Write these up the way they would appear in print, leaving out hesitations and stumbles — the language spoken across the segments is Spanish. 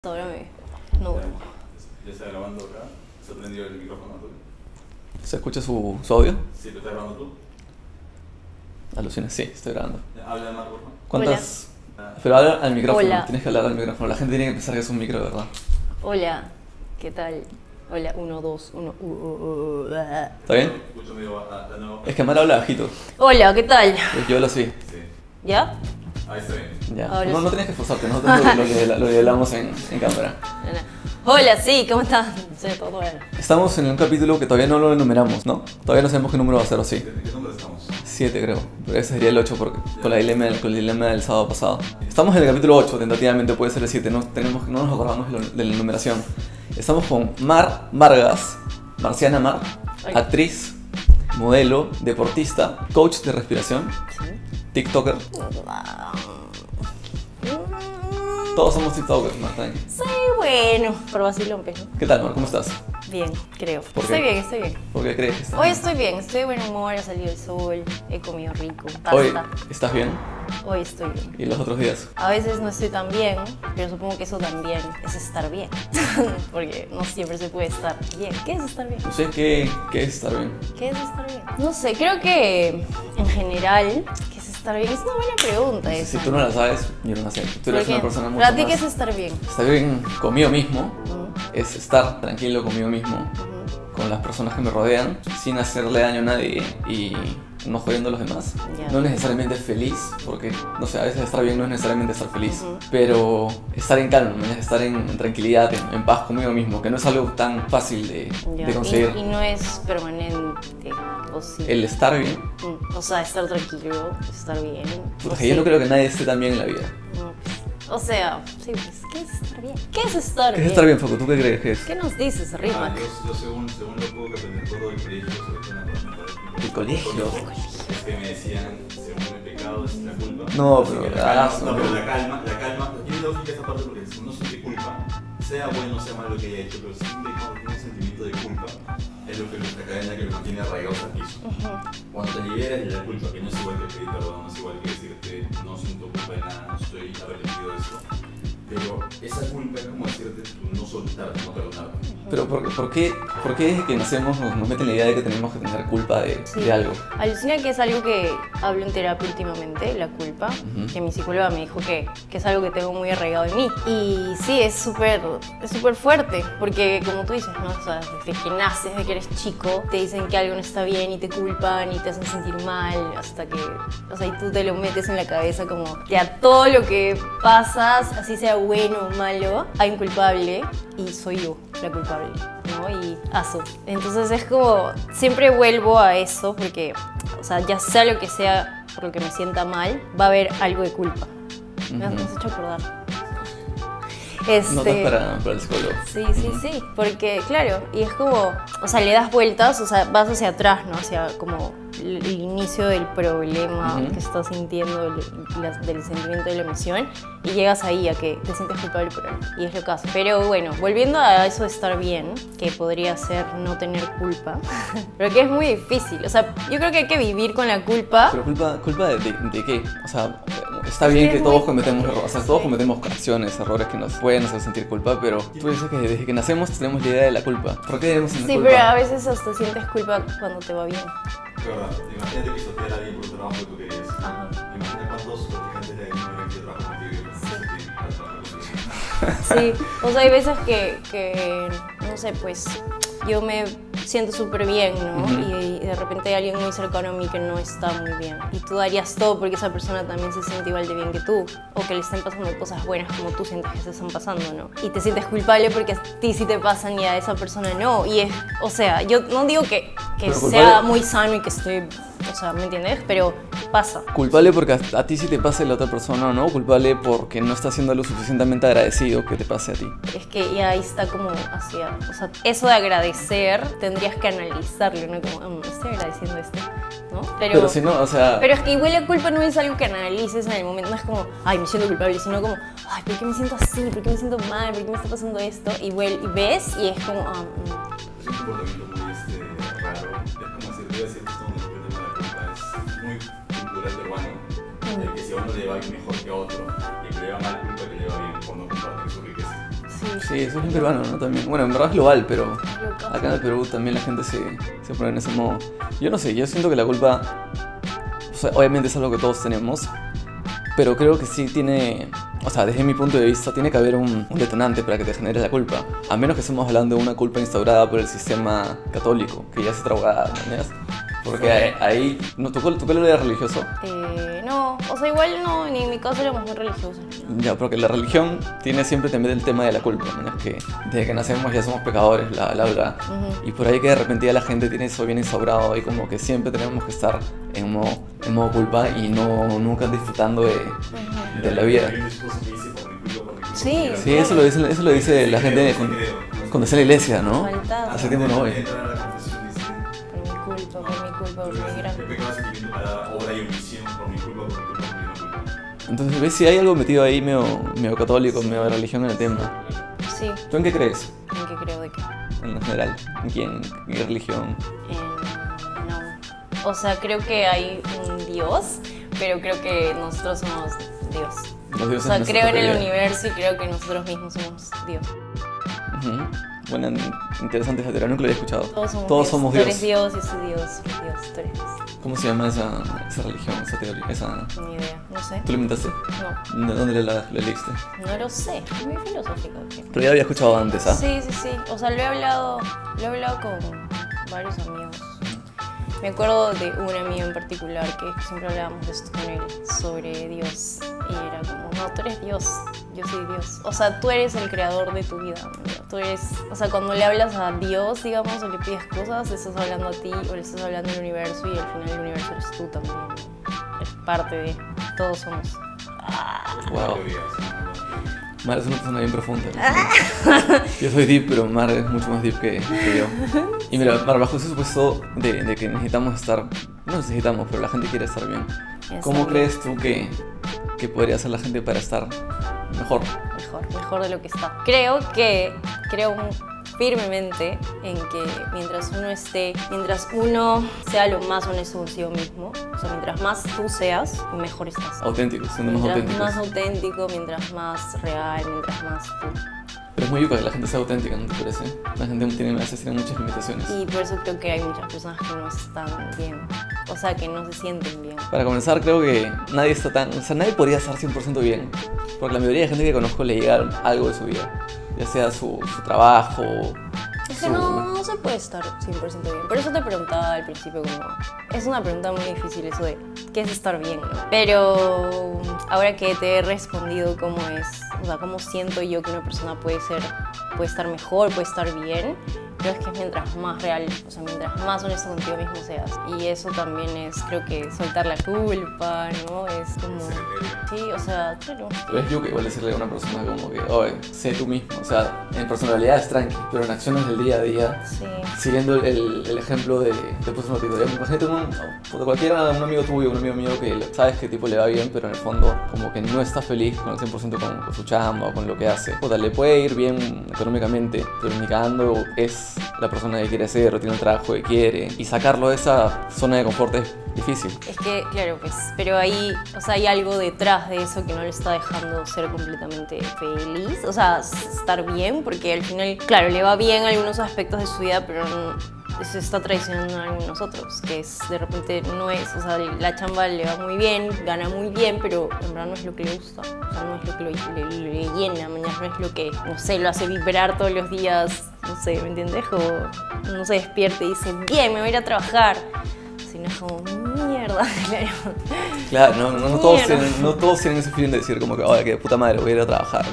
Ahora no. Ya está grabando acá. ¿Se ha prendido el micrófono tú? ¿Se escucha su audio? Sí, ¿lo estás grabando tú? Alucina, sí, estoy grabando. Habla más, por favor. ¿Cuántas? Pero habla al micrófono, Hola. tienes que hablar al micrófono. La gente tiene que pensar que es un micro, ¿verdad? Hola, ¿qué tal? Hola, 1, 2, 1. ¿Está bien? Escucho medio de nuevo. Es que Mara habla bajito. Hola, ¿qué tal? Yo hablo así. Sí. ¿Ya? Ahí está bien. Ya. Ahora No, sí. no tienes que esforzarte, nosotros lo que hablamos en cámara. Hola, sí, ¿cómo estás? Sí, todo bien. Estamos en un capítulo que todavía no lo enumeramos, ¿no? Todavía no sabemos qué número va a ser o sí. ¿De qué número estamos? 7 creo, pero ese sería el 8 porque, con el dilema del sábado pasado. Estamos en el capítulo 8, tentativamente puede ser el 7, no nos acordamos de la numeración. Estamos con Mar Vargas, Marciana Mar, Ay. actriz, modelo, deportista, coach de respiración, TikToker. Todos somos TikTokers, Marta. Sí, bueno, por vacilón, pero ¿Qué tal, Mar? ¿Cómo estás? bien, creo. ¿Por qué? Estoy bien. ¿Por qué crees que estás Hoy bien? estoy bien, estoy de buen humor, ha salido el sol, he comido rico, Hoy, pasta. ¿estás bien? Hoy estoy bien. ¿Y los otros días? A veces no estoy tan bien, pero supongo que eso también es estar bien. Porque no siempre se puede estar bien. ¿Qué es estar bien? No sé qué es estar bien. ¿Qué es estar bien? No sé, creo que en general, ¿qué es estar bien? Es una buena pregunta Si esa. tú no la sabes, yo no la sé. Tú eres Porque una persona mucho para ti, más... ¿qué es estar bien? Estar bien conmigo mismo Ujú, es estar tranquilo conmigo mismo, ujú. con las personas que me rodean, sin hacerle daño a nadie y no jodiendo a los demás. Ya. No necesariamente feliz, porque, no sé, a veces estar bien no es necesariamente estar feliz, Ujú. pero estar en calma, ¿no? Estar en tranquilidad, en paz conmigo mismo, que no es algo tan fácil Ya. de conseguir. Y no es permanente, o sí. El estar bien, O sea, estar tranquilo, estar bien. porque yo no creo que nadie esté tan bien en la vida. No, pues, o sea, sí, pues, ¿qué es estar bien? ¿Qué es estar ¿Qué bien? es estar bien, Foco? ¿Tú qué crees que es? ¿Qué nos dices, Rimac? Yo según lo poco que aprendí todo del colegio, sobre todo en la parte ¿El colegio? es que me decían, según el pecado es la culpa. No, Así pero que la calma, no. no, pero la calma, yo le doy esta parte porque si uno siente culpa, sea bueno o sea malo lo que haya hecho, pero si siente un sentimiento de culpa, es lo que la cadena que lo mantiene arraigados al piso. Cuando te liberas de la culpa, que no es igual que pedir perdón, no es igual que decirte no siento culpa de nada, no estoy arrepentido de esto, pero esa culpa es como decirte tú no soltar, no perdonar. Pero ¿por qué desde que nacemos nos meten la idea de que tenemos que tener culpa de algo? Alucina que es algo que hablo en terapia últimamente, la culpa, que mi psicóloga me dijo que es algo que tengo muy arraigado en mí. Y sí, es súper fuerte, porque como tú dices, ¿no? O sea, desde que naces, desde que eres chico, te dicen que algo no está bien y te culpan y te hacen sentir mal, hasta que, o sea, y tú te lo metes en la cabeza como que a todo lo que pasas, así sea bueno o malo, hay un culpable y soy yo la culpable, ¿no? Y aso. Entonces es como, siempre vuelvo a eso porque, o sea, ya sea lo que sea por lo que me sienta mal, va a haber algo de culpa. Me has hecho acordar. Notas para el psicólogo. Sí, porque claro, y es como, o sea, le das vueltas, o sea, vas hacia atrás, ¿no? Hacia como el inicio del problema que estás sintiendo, del sentimiento de la emoción, y llegas ahí a que te sientes culpable por él, y es lo que hace. Pero bueno, volviendo a eso de estar bien, que podría ser no tener culpa, pero que es muy difícil, o sea, yo creo que hay que vivir con la culpa. ¿Pero culpa de qué? O sea, está bien que todos cometemos errores, o sea, todos cometemos acciones, errores que nos pueden hacer sentir culpa, pero tú dices que desde que nacemos tenemos la idea de la culpa. ¿Por qué debemos tener Sí, culpa? pero a veces hasta sientes culpa cuando te va bien. Es verdad, imagínate que Sofía era bien por el trabajo que tú querías. Ajá. Imagina cuántos practicantes de anime ven que trabajo contigo y trabajo contigo. Sí, o sea, hay veces que no sé, pues yo me siento súper bien, ¿no? Y de repente hay alguien muy cercano a mí que no está muy bien. Y tú darías todo porque esa persona también se siente igual de bien que tú. O que le estén pasando cosas buenas como tú sientes que se están pasando, ¿no? Y te sientes culpable porque a ti sí te pasan y a esa persona no. Y es, o sea, yo no digo que Pero sea culpable- muy sano y que esté, o sea, ¿me entiendes? Pero pasa. Culpable porque a ti sí te pase la otra persona o no, culpable porque no está siendo lo suficientemente agradecido que te pase a ti. Es que ya ahí está como hacia, o sea, eso de agradecer tendrías que analizarlo, ¿no? Como, estoy agradeciendo esto, ¿no? Pero si no, o sea... Pero es que igual la culpa no es algo que analices en el momento, no es como, ay, me siento culpable, sino como, ay, ¿por qué me siento así? ¿Por qué me siento mal? ¿Por qué me está pasando esto? Y ves y es como, Es un comportamiento muy raro. Es como si te decir que el tema de la culpa es muy cultural peruano. De que si a uno le va bien mejor que a otro y que le va mal culpa que le va bien por no compartir su riqueza. Sí, eso es bien peruano, ¿no? También. Bueno, en verdad es global, pero Loco. acá en el Perú también la gente se pone en ese modo. Yo no sé, yo siento que la culpa, o sea, obviamente es algo que todos tenemos, pero creo que sí tiene, o sea, desde mi punto de vista, tiene que haber un detonante para que te genere la culpa. A menos que estemos hablando de una culpa instaurada por el sistema católico, que ya es otra abogada, ¿no? Porque Sí. ahí, ¿no? ¿Tu cole era religioso? No, o sea, igual no, ni en mi caso éramos muy religiosos. ¿No? Ya, porque la religión tiene siempre también el tema de la culpa, ¿no? Es que desde que nacemos ya somos pecadores, bla. Ujú. Y por ahí que de repente ya la gente tiene eso bien instaurado y como que siempre tenemos que estar en modo culpa y nunca disfrutando de la vida. Hay un discurso que dice por mi culpa, por mi culpa. Sí. Sí, eso lo dice la gente cuando está en la iglesia, ¿no? Faltaba. Hace tiempo no voy. Entrar a la confesión y dicen, Por mi culpa, he pecado sentimiento para obra y omisión, por mi culpa, por mi culpa, por mi culpa. Entonces, ¿ves si hay algo metido ahí medio católico, medio de religión en el tema? Sí. ¿Tú en qué crees? ¿En qué creo de qué? En lo general. ¿En quién? ¿En qué religión? No. O sea, creo que hay un Dios, pero creo que nosotros somos Dios. Los O dioses sea, de nuestra creo en el propia vida. universo y creo que nosotros mismos somos Dios. Ujú. Buena, interesante esa teoría, nunca lo había escuchado. Todos somos Dios. Tú Dios. eres Dios, yo soy Dios, tú eres Dios. ¿Cómo se llama esa religión, esa teoría? Ni idea, no sé. ¿Tú la inventaste? No, ¿De dónde la leíste? no lo sé. Es muy filosófico. ¿Qué? Pero ya lo había escuchado antes, ¿ah? Sí. O sea, lo he hablado con varios amigos. Me acuerdo de un amigo en particular que siempre hablábamos de esto con él, sobre Dios. Y era como, no, tú eres Dios, yo soy Dios. O sea, tú eres el creador de tu vida. ¿No? Tú eres, o sea, cuando le hablas a Dios, digamos, o le pides cosas, le estás hablando a ti o le estás hablando al universo y al final el universo eres tú también. ¿No? Eres parte de, todos somos. Wow. Teorías, ¿no? Mar es una persona bien profunda. Yo soy deep, pero Mar es mucho más deep que yo. Y mira, Mar, bajo ese supuesto de que necesitamos estar, no necesitamos, pero la gente quiere estar bien. ¿Cómo crees tú que podría hacer la gente para estar mejor? Mejor de lo que está. Creo firmemente en que mientras uno sea lo más honesto consigo mismo, o sea, mientras más tú seas, mejor estás. Auténticos, siendo más Mientras auténticos. más auténtico, mientras más real, mientras más tú. Pero es muy yuca que la gente sea auténtica, ¿no te parece? La gente a veces tiene muchas limitaciones. Y por eso creo que hay muchas personas que no están bien, o sea, que no se sienten bien. Para comenzar, creo que nadie está o sea, nadie podría estar 100% bien. Porque la mayoría de gente que conozco le llega algo de su vida. Ya sea su trabajo, Es que no se puede estar 100% bien. Por eso te preguntaba al principio como... Es una pregunta muy difícil eso de qué es estar bien, ¿no? Pero ahora que te he respondido cómo es, o sea, cómo siento yo que una persona puede estar mejor, puede estar bien, creo que es mientras más real, o sea, mientras más honesto contigo mismo seas. Y eso también es, creo que soltar la culpa, ¿no? Es como... Sí, o sea, claro. Pero es yuca igual decirle a una persona como que, oye, sé tú mismo. O sea, en personalidad es tranqui, pero en acciones del día a día, Sí. siguiendo el ejemplo de pues un ratito, imagínate un amigo tuyo, un amigo mío que sabes que tipo le va bien, pero en el fondo como que no está feliz con el 100% con su chamba o con lo que hace. Puta, le puede ir bien económicamente, pero ni cagando es la persona que quiere ser o tiene un trabajo que quiere. Y sacarlo de esa zona de confort es difícil. Es que, claro, pues, pero ahí, o sea, hay algo detrás de eso que no le está dejando ser completamente feliz, o sea, estar bien, porque al final, claro, le va bien algunos aspectos de su vida, pero se está traicionando a algunos otros, que es, de repente, no es, o sea, la chamba le va muy bien, gana muy bien, pero en verdad no es lo que le gusta, o sea, no es lo que le llena, mañana no es lo que, no sé, lo hace vibrar todos los días, no sé, ¿me entiendes? O no se despierte y dice, bien, me voy a ir a trabajar. Si no es como, mierda, claro. Claro, no todos tienen ese feeling de decir como que, oye, que de puta madre, voy a ir a trabajar.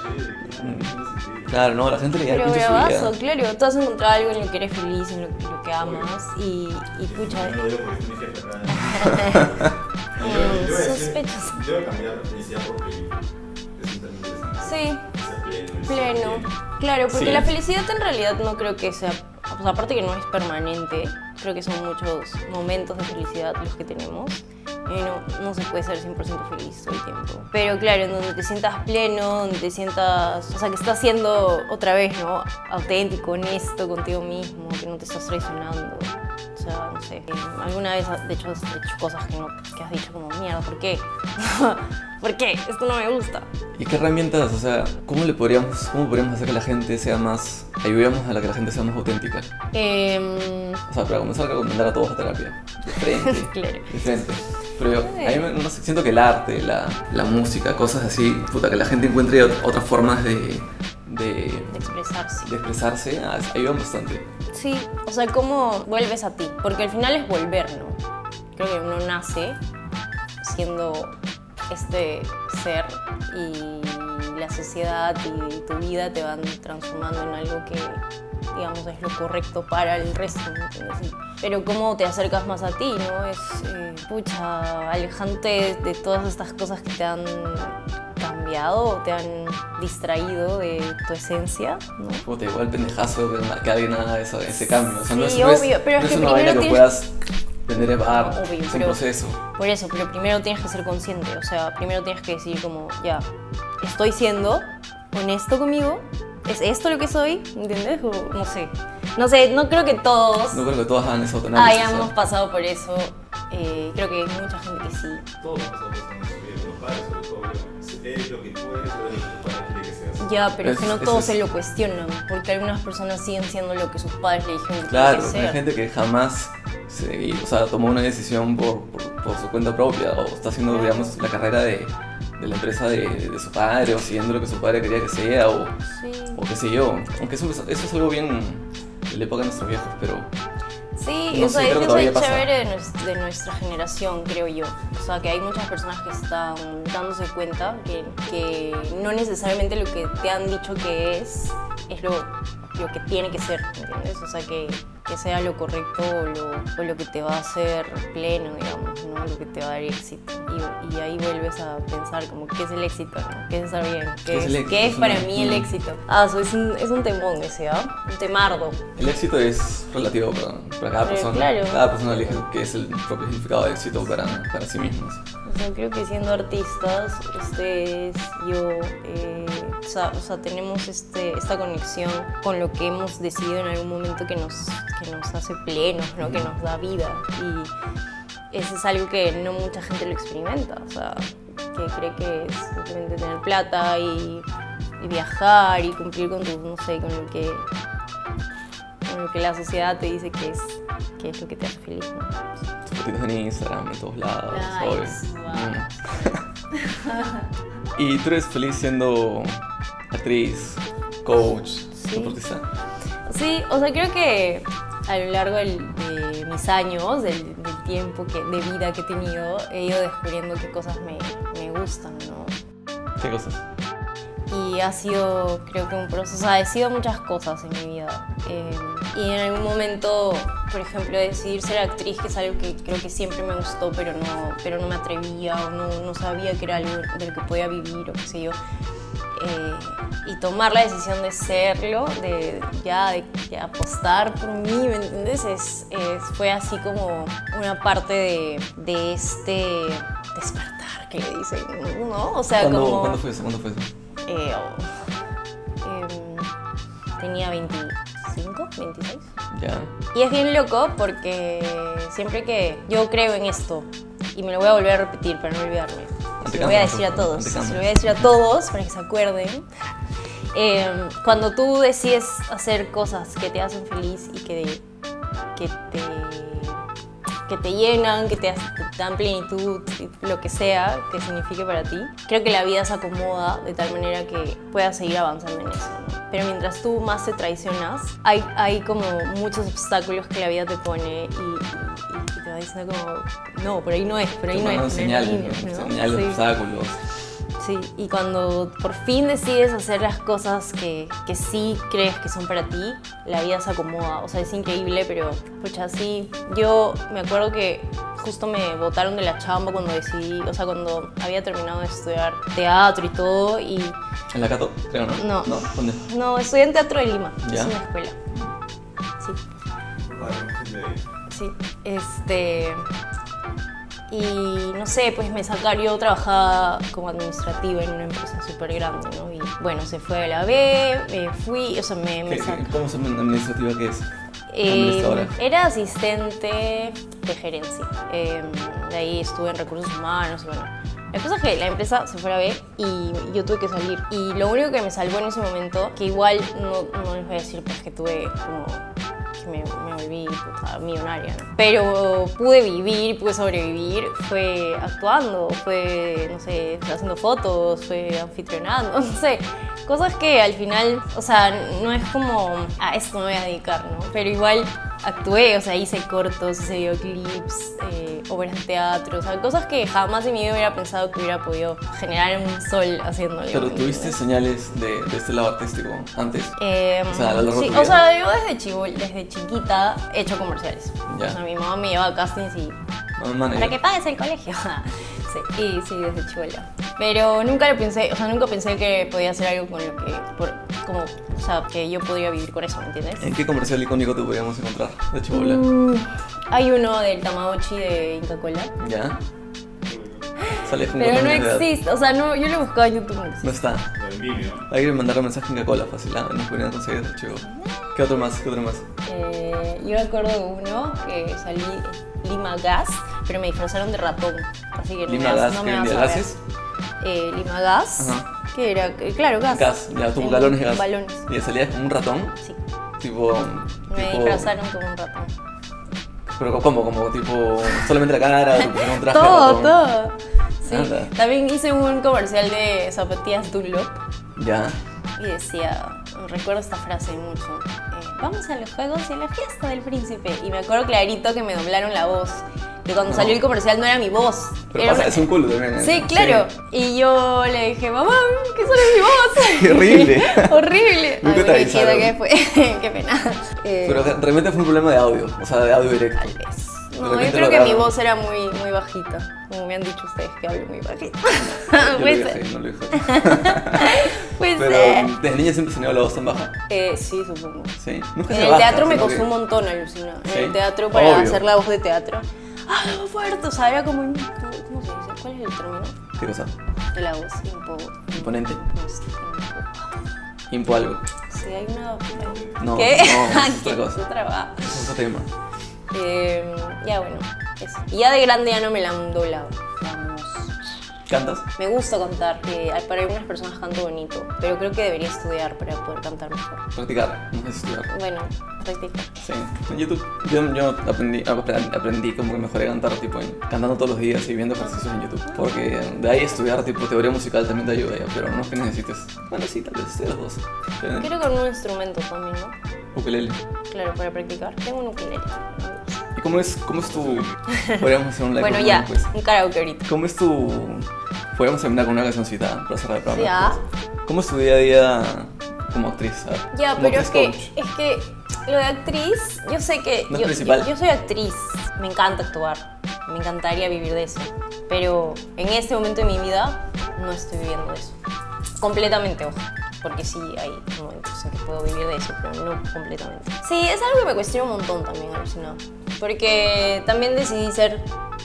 Claro, no, la gente le llega Pero el pinche su bravazo, vida. claro, tú has encontrado algo en lo que eres feliz, en lo que amas y pucha, No lo digo porque es mi jefe acá. sospechoso. Yo voy a cambiar la felicidad por plenitud. Es un término interesante. Sí, Ser pleno. ser Claro, porque Sí. la felicidad en realidad no creo que sea, o sea, aparte que no es permanente, creo que son muchos momentos de felicidad los que tenemos. Y no se puede ser 100% feliz todo el tiempo. Pero claro, en donde te sientas pleno, donde te sientas, o sea, que estás siendo otra vez, ¿no? Auténtico, honesto contigo mismo, que no te estás traicionando. O sea, no sé, alguna vez de hecho has hecho cosas que has dicho como, mierda, ¿por qué? ¿por qué? Esto no me gusta. ¿Y qué herramientas, o sea, cómo podríamos hacer que la gente sea más, ayudemos a que la gente sea más auténtica? O sea, para comenzar a recomendar a todos a terapia, de frente, Claro. de frente. Pero a mí no sé, siento que el arte, la música, cosas así, puta, que la gente encuentre otras formas de Expresarse. expresarse, ayudan bastante. Sí, o sea, ¿cómo vuelves a ti? Porque al final es volver, ¿no? Creo que uno nace siendo este ser y la sociedad y tu vida te van transformando en algo que, digamos, es lo correcto para el resto, ¿me entiendes? Pero cómo te acercas más a ti, ¿no? Es, pucha, alejante de todas estas cosas que te han cambiado, te han distraído de tu esencia, ¿no? Puta, igual pendejazo que alguien haga ese cambio. O sea, no Sí, es obvio, pero no es es que una vaina primero que tienes- puedas aprender a llevar, Obvio, es un pero- proceso. Por eso, pero primero tienes que ser consciente, o sea, primero tienes que decir como, ya, estoy siendo honesto conmigo, ¿es esto lo que soy? ¿Entiendes? O no sé. No sé, no creo que todos No creo que todos hagan ese autoanálisis. hayamos ¿no? pasado por eso. Creo que hay mucha gente que sí. Todos pasamos por eso en nuestra vida, los padres sobre todo, es lo que tú eres, o es lo que tu padre quiere que seas. Ya, pero es que no Eso todos es- se lo cuestionan, porque algunas personas siguen siendo lo que sus padres le dijeron que Claro, tiene que hay ser. gente que jamás tomó una decisión por su cuenta propia o está haciendo, digamos, la carrera de la empresa de su padre o siguiendo lo que su padre quería que sea o qué sé yo. Aunque eso es algo bien de la época de nuestros viejos, pero Sí, no o sé, sea, creo que eso todavía es pasa. chévere de nuestra generación, creo yo. O sea, que hay muchas personas que están dándose cuenta que no necesariamente lo que te han dicho que es lo que tiene que ser, ¿entiendes? O sea, que sea lo correcto o lo que te va a hacer pleno, digamos, ¿no? Lo que te va a dar éxito. Y ahí vuelves a pensar como, ¿qué es el éxito? ¿No? ¿Qué es estar bien? ¿Qué es el éxito? ¿Qué es para Es mí el una- éxito? Es un temón ese, ¿ah? Un temardo. el éxito es relativo para cada persona. claro. Cada persona elige qué es el propio significado de éxito para sí mismos. O sea, creo que siendo artistas, ustedes, yo, o sea, tenemos esta conexión con lo que hemos decidido en algún momento que nos hace plenos, ¿no? Que nos da vida. Y eso es algo que no mucha gente lo experimenta. O sea, que cree que es simplemente tener plata y viajar y cumplir con tu, no sé, con lo que la sociedad te dice que es lo que te hace feliz, ¿no? Tus fotitos en Instagram, en todos lados, obvio. Nice, wow. ¿Y tú eres feliz siendo actriz, coach, Sí. deportista? Sí, o sea, creo que a lo largo de mis años, del tiempo de vida que he tenido, he ido descubriendo qué cosas me gustan, ¿no? ¿Qué cosas? Y ha sido, creo que un proceso, o sea, he sido muchas cosas en mi vida. Y en algún momento, por ejemplo, decidir ser actriz, que es algo que creo que siempre me gustó, pero no me atrevía o no sabía que era algo de lo que podía vivir o qué sé yo. Y tomar la decisión de serlo, de apostar por mí, ¿me entiendes? Fue así como una parte de este despertar que le dicen, ¿no? O sea, como... ¿Cuándo fue eso? Tenía 25, 26. Ya. Y es bien loco porque siempre que yo creo en esto, y me lo voy a volver a repetir para no olvidarme, se lo voy a decir a todos, se lo voy a decir a todos para que se acuerden. Cuando tú decides hacer cosas que te hacen feliz y que te llenan, que te dan plenitud, lo que sea que signifique para ti, creo que la vida se acomoda de tal manera que puedas seguir avanzando en eso, ¿no? Pero mientras tú más te traicionas, hay como muchos obstáculos que la vida te pone y te va diciendo como, no, por ahí no es, por ahí no es. por ahí no es, Señales, ¿no? señales, Sí. obstáculos. Sí, y cuando por fin decides hacer las cosas que sí crees que son para ti, la vida se acomoda. O sea, es increíble, pero pucha, sí. Yo me acuerdo que justo me botaron de la chamba cuando decidí, o sea, cuando había terminado de estudiar teatro y todo, y ¿En la Cato? Creo, ¿no? No. ¿No? ¿Dónde? no, estudié en Teatro de Lima, ¿Ya? es una escuela. Sí. Sí, y no sé, pues me sacaron, yo trabajaba como administrativa en una empresa súper grande, ¿no? Y bueno, se fue a la B, fui, o sea, me sacaron. ¿Cómo se llama administrativa que es? Administradora. Era asistente de gerencia. De ahí estuve en recursos humanos y bueno, La cosa es que la empresa se fue a ver y yo tuve que salir. Y lo único que me salvó en ese momento, que igual no les voy a decir pues que tuve como... que me volví puta, millonaria, ¿no? Pero pude sobrevivir, fue actuando, fue, no sé, haciendo fotos, fue anfitrionando, no sé. Cosas que al final, o sea, no es como, a esto me voy a dedicar, ¿no? Pero igual actué, o sea, hice cortos, hice videoclips, obras de teatro, o sea, cosas que jamás en mi vida hubiera pensado que hubiera podido generar un sol haciéndolo. ¿Pero tuviste señales de este lado artístico antes? O sea, a lo largo de sí, tu vida. o sea, yo desde chiquita he hecho comerciales. Ya. O sea, mi mamá me llevaba a castings y... para que pagues el colegio. Sí, y sí, desde chivola. Pero nunca lo pensé, o sea, nunca pensé que podía hacer algo con lo que, o sea, que yo podría vivir con eso, ¿me entiendes? ¿En qué comercial icónico te podríamos encontrar de chibola? Hay uno del Tamagotchi de Inca Kola. ¿Ya? Sale con Pero 4 no años de edad. existe, o sea, no, yo lo buscaba en YouTube. No está. Lo envidio. Hay que mandar un mensaje en Coca-Cola fácil, ¿ah? Nos podrían conseguir ese archivo. ¿Qué otro más? Yo me acuerdo de uno que salí Lima Gas, pero me disfrazaron de ratón. Así que Lima Gas, no ¿qué me vas vendía? a ver. ¿Gases? Lima Gas, Ajá. que era, claro, gas. Gas, ya, tuvo En galones de gas. Balones, ¿Y salías como un ratón? sí. Tipo... Me disfrazaron como un ratón. ¿Pero cómo? ¿Como tipo solamente la cara? ¿O te pusieron un traje de Todo, ratón? todo. Sí. Anda. También hice un comercial de zapatillas Dunlop Ya. y decía, recuerdo esta frase mucho, vamos a los juegos y a la fiesta del príncipe. Y me acuerdo clarito que me doblaron la voz, que cuando No. salió el comercial no era mi voz. Pero era pasa, una- es un culo también, ¿eh? Sí, claro. Y yo le dije, mamá, que solo es mi voz. Qué horrible. Horrible. Nunca Ay, te bueno, hijita, avisaron. ¿qué fue? Qué pena. Pero realmente fue un problema de audio, o sea, de audio directo. Tal vez. De No, yo repente creo lo que mi graban. voz era muy bajita. Como me han dicho ustedes que hablo muy bajito. Yo lo Puede dije ser. así, no lo dije. Puede Pero ser. desde niña siempre has tenido la voz tan baja. Sí, supongo. Sí. Nunca En se el baja, teatro me sino costó que- un montón, alucina. Sí. En el teatro para Obvio. hacer la voz de teatro. ¡Ah, fuerte! O sea, era como un... ¿Cómo se dice? ¿Cuál es el término? ¿Qué cosa? De la voz. Imponente. Impo. Impo algo. Sí, hay una... No, ¿Qué? no, es otra ¿Qué? cosa. Es otra va. Es otro tema. Ya bueno, eso. Y ya de grande ya no me la han doblado. Vamos. ¿Cantas? Me gusta cantar. Para algunas personas canto bonito, pero creo que debería estudiar para poder cantar mejor. Practicar, no es estudiar. Bueno, practicar. Sí, en YouTube. Yo aprendí como que mejoré a cantar tipo cantando todos los días y viendo ejercicios en YouTube. Porque de ahí estudiar tipo teoría musical también te ayuda ya, pero no es que necesites. Bueno, sí, tal vez estudiar los dos. Pero, Creo que con un instrumento también, ¿no? ukelele. Claro, para practicar. Tengo un ukelele. ¿Y cómo es tu...? Podríamos hacer un live Bueno, performance, ya, pues. un karaoke ahorita. ¿Cómo es tu...? Podríamos terminar con una cancioncita para cerrar el programa. Ya. pues. ¿Cómo es tu día a día como actriz? ¿sabes? Ya, Como pero actriz coach. es que lo de actriz, yo sé que No es principal. yo soy actriz, me encanta actuar, me encantaría vivir de eso, pero en este momento de mi vida no estoy viviendo de eso. Completamente, ojo, porque sí hay momentos en que puedo vivir de eso, pero no completamente. Sí, es algo que me cuestiona un montón también, alucinado, porque también decidí ser,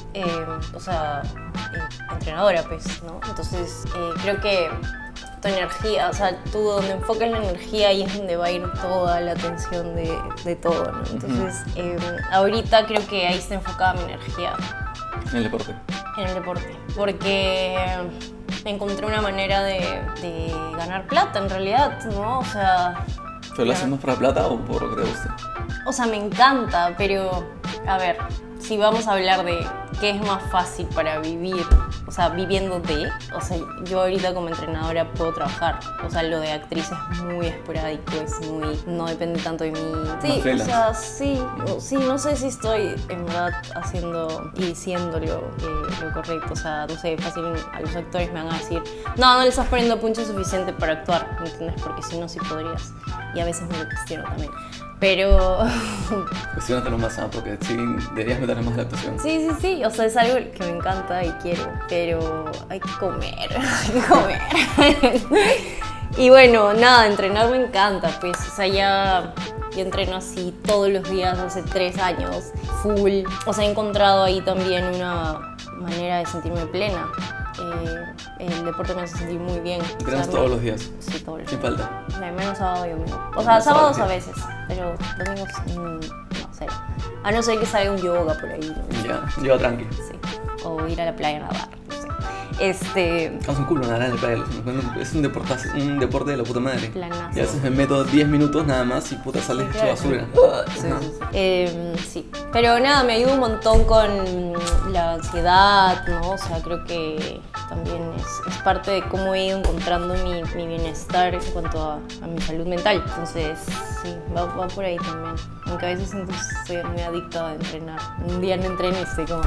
entrenadora, pues, ¿no? Entonces, creo que tu energía, o sea, tú donde enfoques la energía ahí es donde va a ir toda la atención de todo, ¿no? Entonces, ahorita creo que ahí está enfocada mi energía En el deporte. en el deporte, porque encontré una manera de ganar plata en realidad, ¿no? O sea, ¿Pero lo haces más por la plata o por lo que te gusta? o sea, me encanta, pero a ver, si vamos a hablar de qué es más fácil para vivir, o sea, viviendo de, o sea, yo ahorita como entrenadora puedo trabajar, o sea, lo de actriz es muy esporádico, es muy, no depende tanto de mí. Sí, Más o freelance. sea, sí, no sé si estoy en verdad haciendo y diciendo lo correcto, o sea, no sé, fácil a los actores me van a decir, no le estás poniendo punche suficiente para actuar, ¿me entiendes? Porque si no, sí podrías, y a veces me lo cuestiono también. Pero Cuestiónatelo más, porque sí, deberías meterle más la actuación. sí, o sea, es algo que me encanta y quiero, pero hay que comer, hay que comer. Y bueno, nada, entrenar me encanta, pues, o sea, ya yo entreno así todos los días hace 3 años, full. O sea, he encontrado ahí también una manera de sentirme plena. El deporte me hace sentir muy bien. ¿Entrenas todos los días? Sí, todos los Sin días. falta. Menos sábado y domingo. O Menos sea, sábado, sábados sí. a veces, pero domingos no sé. A no ser que salga un yoga por ahí, ¿no? Ya, lleva tranqui. Sí. O ir a la playa a nadar, no sé. Haz un culo nadar en la playa. Es un deporte de la puta madre. Planazo. Y a veces me meto 10 minutos nada más y puta sales Sí, hecho claro. basura. Sí, sí, sí. Sí, pero nada, me ayuda un montón con la ansiedad, ¿no? O sea, creo que también es parte de cómo he ido encontrando mi bienestar en cuanto a mi salud mental. Entonces, sí, va por ahí también. Aunque a veces siento que soy muy adicta a entrenar. Un día no entreno y estoy como...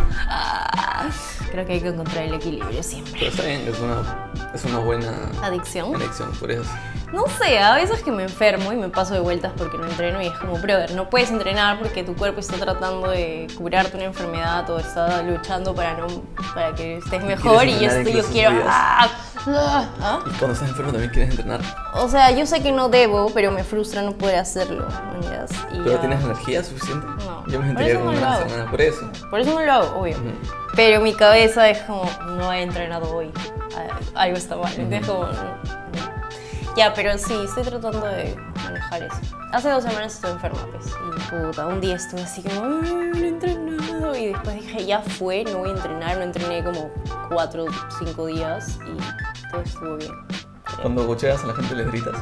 Creo que hay que encontrar el equilibrio siempre. Pero está bien, es una buena ¿Adicción? elección, por eso. No sé, a veces que me enfermo y me paso de vueltas porque no entreno y es como, brother, no puedes entrenar porque tu cuerpo está tratando de curarte una enfermedad o está luchando para que estés mejor y entrenar yo incluso quiero... esos días. ¿Ah? Y cuando estás enfermo también quieres entrenar. O sea, yo sé que no debo, pero me frustra no poder hacerlo, ¿entiendes? Y ¿Pero ya. tienes energía suficiente? No. Yo me Por sentiría eso como no una lo hago. semana por eso. Por eso no lo hago, obvio. Ujú. Pero mi cabeza es como, no he entrenado hoy. Algo está mal. ¿Entiendes? Como, no. Ya, pero sí, estoy tratando de manejar eso. Hace 2 semanas estuve enferma, pues. Y puta, un día estuve así como, no he entrenado. Y después dije, ya fue, no voy a entrenar. No entrené como 4 o 5 días y todo estuvo bien. Cuando cocheas a la gente les gritas.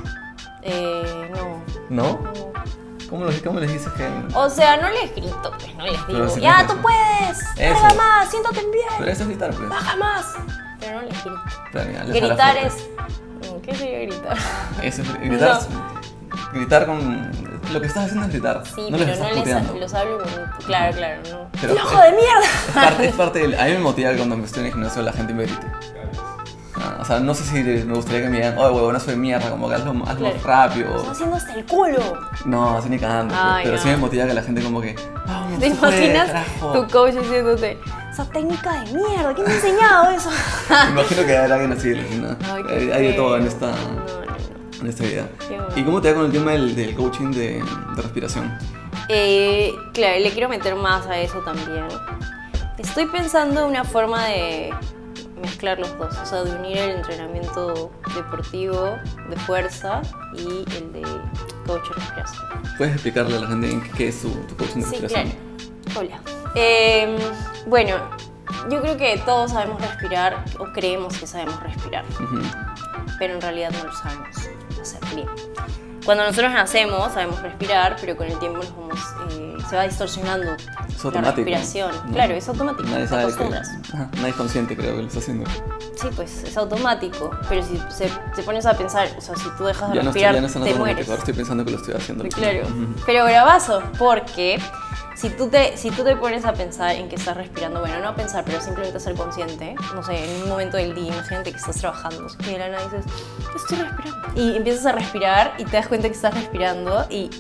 No. ¿No? No. ¿Cómo les dices que...? O sea, no les grito, pues, no les Pero digo, sí ya, eso. tú puedes, Eso. carga más, siéntate bien, Pero eso es gritar, pues. baja más. Pero no les grito. Pero mira, les hablas Gritar fuerte. es... ¿Qué sería gritar? Eso es gritar. Gritar con... Lo que estás haciendo es gritar. Sí, no les pero estás no puteando. los hablo bonito. Claro, claro, no. Pero- ¡Hijo de mierda! Es parte del... A mí me motiva que cuando me estoy en el gimnasio la gente me grite. O sea, no sé si me gustaría que me digan, oye, huevonazo de mierda, como que hazlo Claro. rápido. Estás haciendo hasta el culo. No, así ni cagando. Ay, pero no. sí me motiva que la gente como que... Vamos, ¿Te tú puedes, imaginas carajo. tu coach diciéndote, esa técnica de mierda, ¿quién te ha enseñado eso? Me imagino que habrá alguien así, ¿no? Ay, qué Hay de feo. todo en esta... No. En esta vida. Qué bueno. ¿Y cómo te va con el tema del coaching de respiración? Claro, le quiero meter más a eso también. Estoy pensando en una forma de mezclar los dos, o sea, de unir el entrenamiento deportivo de fuerza y el de coach de respiración. ¿Puedes explicarle a la gente en qué es tu coaching de Sí, respiración? claro. Hola. Bueno, yo creo que todos sabemos respirar o creemos que sabemos respirar, Ujú. pero en realidad no lo sabemos hacer bien. Cuando nosotros nacemos sabemos respirar, pero con el tiempo se va distorsionando Es la automático. respiración. ¿no? Claro, es automático, Nadie te sabe que... acostumbras. Ajá, nadie es consciente, creo, que lo está haciendo. Sí, pues es automático, pero si te pones a pensar, o sea, si tú dejas de Ya no respirar, estoy en te automático, mueres. ahora estoy pensando que lo estoy haciendo. Sí, claro. Ujú. Pero bravazo, porque si tú te pones a pensar en que estás respirando, bueno, no a pensar, pero simplemente a ser consciente, no sé, en un momento del día, imagínate que estás trabajando, y de la nada dices, estoy respirando. Y empiezas a respirar y te das cuenta que estás respirando y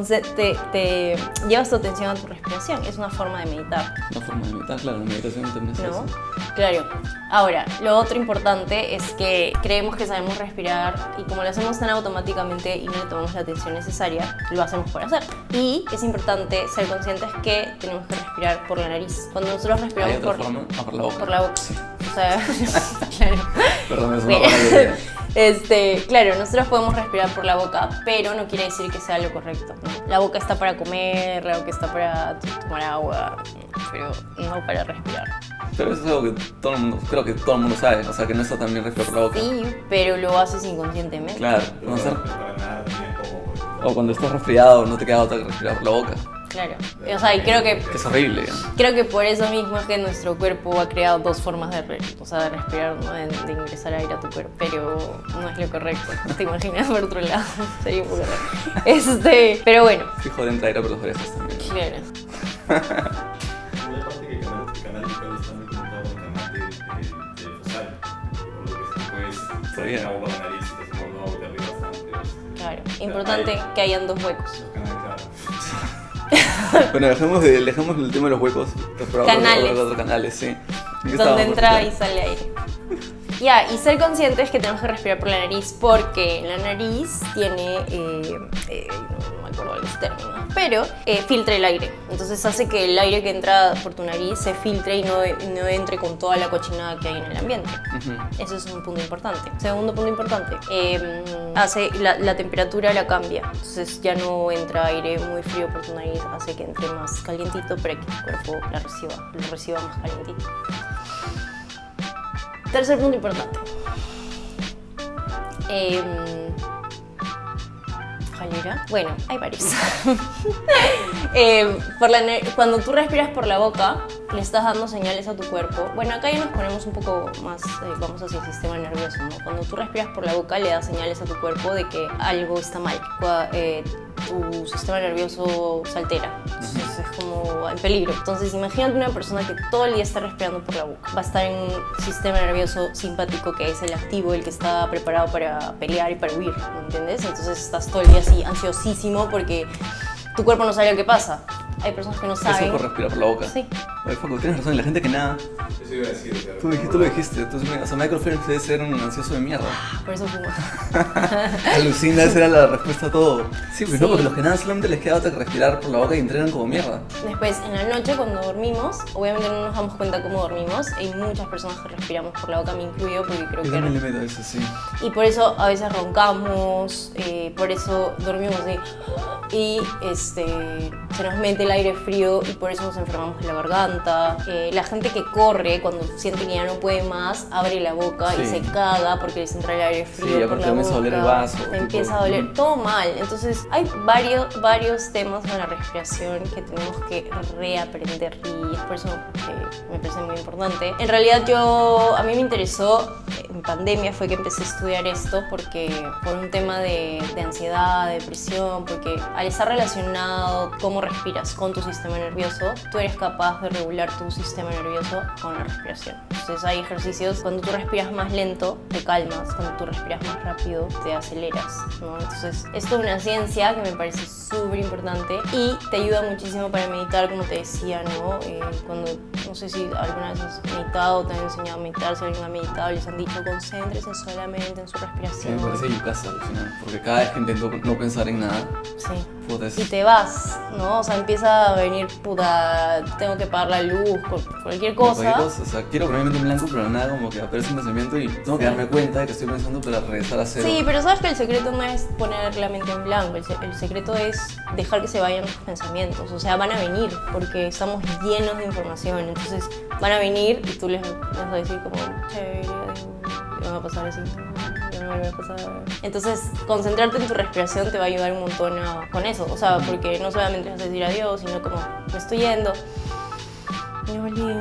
te llevas tu atención a tu respiración. Es una forma de meditar, Una forma de meditar, claro, la meditación también es ¿no? eso. Claro. Ahora, lo otro importante es que creemos que sabemos respirar y como lo hacemos tan automáticamente y no le tomamos la atención necesaria, lo hacemos por hacer. Y es importante ser conscientes que tenemos que respirar por la nariz. Cuando nosotros ¿Hay respiramos otra forma? Ah, por la boca. por la boca. Sí. O sea, claro. Perdón, es una Bueno, palabra claro, nosotros podemos respirar por la boca, pero no quiere decir que sea lo correcto, ¿no? La boca está para comer, la boca está para tomar agua, pero no para respirar. Pero eso es algo que todo el mundo, creo que todo el mundo sabe, o sea, que no está tan bien respirar por la boca. Sí, pero lo haces inconscientemente. Claro, Pero para nada también como... o cuando estás resfriado no te queda otra que respirar por la boca. Claro. O sea, y creo que Que es horrible. por eso mismo es que nuestro cuerpo ha creado 2 formas de respirar, ¿no? De ingresar aire a tu cuerpo, pero no es lo correcto. Te imaginas por otro lado, sería un poco raro. Pero bueno, Fijo de entra aire por las orejas también. claro. Muy aparte que el canal bucal está muy conectado con el canal de fosal, por lo que se puedes salir agua por la nariz y te hace por agua y te arriba bastante. Claro, importante que hayan 2 huecos. Los canales, claro. Bueno, dejemos el tema de los huecos. Pero Canales. Otros canales, sí. ¿En qué Donde estábamos? entra y sale aire. Ya, y ser conscientes que tenemos que respirar por la nariz porque la nariz tiene, no me acuerdo de los términos, pero filtra el aire. Entonces hace que el aire que entra por tu nariz se filtre y no entre con toda la cochinada que hay en el ambiente. Ujú. Eso es un punto importante. Segundo punto importante, hace la temperatura la cambia. Entonces ya no entra aire muy frío por tu nariz, hace que entre más calientito para que tu cuerpo lo reciba más calientito. Tercer punto importante. ¿Cuál era? Bueno, hay varios. Cuando tú respiras por la boca, le estás dando señales a tu cuerpo. Bueno, acá ya nos ponemos un poco más, vamos hacia el sistema nervioso, ¿no? Cuando tú respiras por la boca, le das señales a tu cuerpo de que algo está mal. Tu sistema nervioso se altera. Entonces es como en peligro. Entonces imagínate una persona que todo el día está respirando por la boca. Va a estar en un sistema nervioso simpático, que es el activo, el que está preparado para pelear y para huir, ¿me entiendes? Entonces estás todo el día así ansiosísimo porque tu cuerpo no sabe lo que pasa. Hay personas que no saben. Eso por respirar por la boca. Sí. Oye, Facu, tienes razón, y la gente que nada. Eso iba a decir. Tú lo dijiste. Entonces, o sea, Michael Phelps debe ser un ansioso de mierda. Por eso fumo. Alucina, esa era la respuesta a todo. Sí, pues Sí. no, porque los que nada solamente les queda otra que respirar por la boca y entrenan como mierda. Después, en la noche, cuando dormimos, obviamente no nos damos cuenta cómo dormimos. Hay muchas personas que respiramos por la boca, me incluyo, porque creo Yo que... también le meto eso, sí. Y por eso a veces roncamos, por eso dormimos así. Y se nos mete el aire frío y por eso nos enfermamos de la garganta. La gente que corre, cuando siente que ya no puede más, abre la boca y Sí. se caga porque les entra el aire frío por aparte la comienza boca. a doler el vaso, Te tipo, empieza a doler todo mal. Entonces hay varios temas con la respiración que tenemos que reaprender y es por eso que me parece muy importante. En realidad a mí me interesó en pandemia fue que empecé a estudiar esto porque por un tema de ansiedad, de depresión, porque al estar relacionado cómo respiras con tu sistema nervioso, tú eres capaz de regular tu sistema nervioso con la respiración. Entonces hay ejercicios, cuando tú respiras más lento, te calmas, cuando tú respiras más rápido, te aceleras, ¿no? Entonces esto es una ciencia que me parece súper importante y te ayuda muchísimo para meditar, como te decía, ¿no? No sé si alguna vez has meditado, te han enseñado a meditar, si alguien ha meditado, les han dicho concéntrese solamente en su Sí, respiración. me parece yucasa al final, porque cada vez que intento no pensar en nada, Sí. puta, es... Y te vas, ¿no? O sea, empieza a venir, puta, tengo que pagar la luz, cualquier cosa. O sea, quiero ponerme en blanco, pero nada, como que aparece un pensamiento y tengo que darme cuenta de que estoy pensando para regresar a cero. Sí, pero sabes que el secreto no es poner la mente en blanco, el secreto es dejar que se vayan los pensamientos, o sea, van a venir porque estamos llenos de información, entonces van a venir y tú les vas a decir como, chévere, ¿qué va a pasar así? ¿Qué me va a pasar? Entonces, concentrarte en tu respiración te va a ayudar un montón con eso, o sea, porque no solamente vas a decir adiós, sino como, me estoy yendo. Me volví,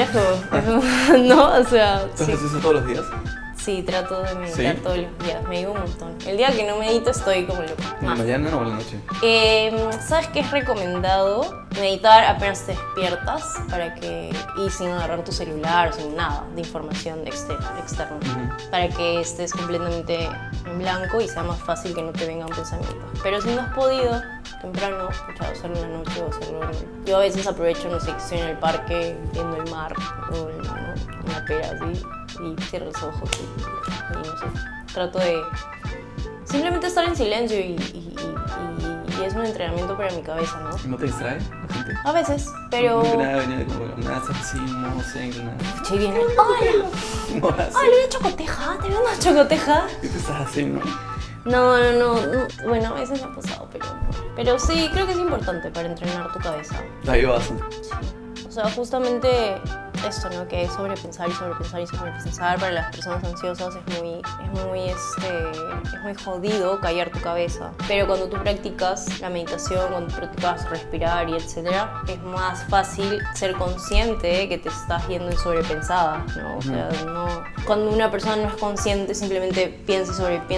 ¿no? O sea, ¿Tú sí. haces eso todos los días? Sí, trato de meditar ¿Sí? todos los días, me ayuda un montón. El día que no medito estoy como loca. ¿En la Más. mañana o en la noche? ¿Sabes qué es recomendado? Meditar apenas te despiertas y sin agarrar tu celular, sin nada de información externa, para que estés completamente en blanco y sea más fácil que no te vengan pensamientos. Pero si no has podido, temprano, hacerlo en la noche o hacerlo yo a veces aprovecho, no sé, que estoy en el parque viendo el mar o una pera así y cierro los ojos y no sé, trato de simplemente estar en silencio y es un entrenamiento para mi cabeza, ¿no? ¿No te distrae la gente? A veces, pero... Nada, venía como nada, así, no sé, nada. Che, viene, ¡hola! No, así. ¡Hola, una chocoteja! ¿Te veo una chocoteja? ¿Qué te estás haciendo? No. Bueno, a veces me ha pasado, pero sí, creo que es importante para entrenar tu cabeza. Te ayuda bastante. Sí. O sea, justamente esto, ¿no? Que es sobrepensar y sobrepensar y sobrepensar para las personas ansiosas es muy jodido callar tu cabeza. Pero cuando tú practicas la meditación, cuando practicas respirar y etcétera, es más fácil ser consciente de que te estás yendo en sobrepensada, ¿no? O sea, cuando una persona no es consciente, simplemente piensa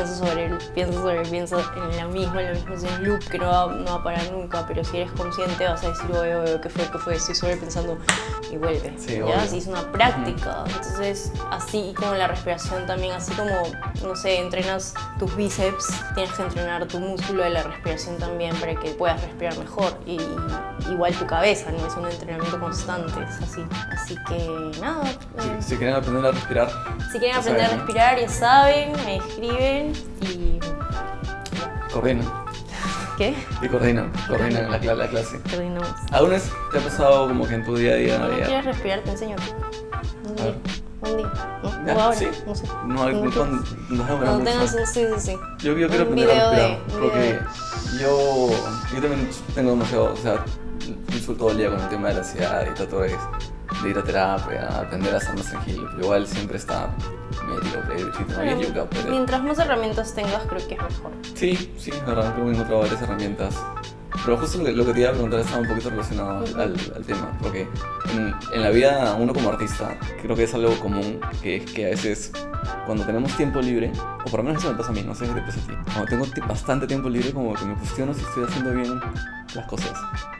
en la misma, es un loop que no va a parar nunca. Pero si eres consciente vas a decir, oye, ¿qué fue? Estoy sobrepensando y vuelve. Sí, ¿ya? obvio. Así es una práctica. Entonces, así como la respiración también, así como, no sé, entrenas tus bíceps, tienes que entrenar tu músculo de la respiración también para que puedas respirar mejor. Y igual tu cabeza, ¿no? Es un entrenamiento constante, es así. Así que, nada. Si quieren aprender a respirar, Si quieren ya aprender a saben, ¿no? respirar, ya saben, me escriben y... Coordinan. ¿Qué? Y coordinan la clase. Coordinamos. ¿Alguna vez te ha pasado como que en tu día a día ¿No había- quieres respirar? Te enseño. Un A día. ver. Un día. ¿No? Ya, O ahora. ¿sí? No sé. No, Cuando quieras. nos Cuando demoramos. tengas un... Sí. Yo quiero un aprender a video respirar, un porque video. yo también tengo demasiado, o sea, pienso todo el día con el tema de la ansiedad y todo eso. de ir a terapia, aprender a estar más tranquilo, pero igual siempre está medio derechito, bien yuca, pero... Mientras más herramientas tengas, creo que es mejor. Sí, es verdad, creo que he encontrado varias herramientas. Pero justo lo que te iba a preguntar estaba un poquito relacionado al tema, porque en la vida uno como artista creo que es algo común, que es que a veces cuando tenemos tiempo libre, o por lo menos eso me pasa a mí, no sé qué te pasa a ti, cuando tengo bastante tiempo libre como que me cuestiono si estoy haciendo bien las cosas.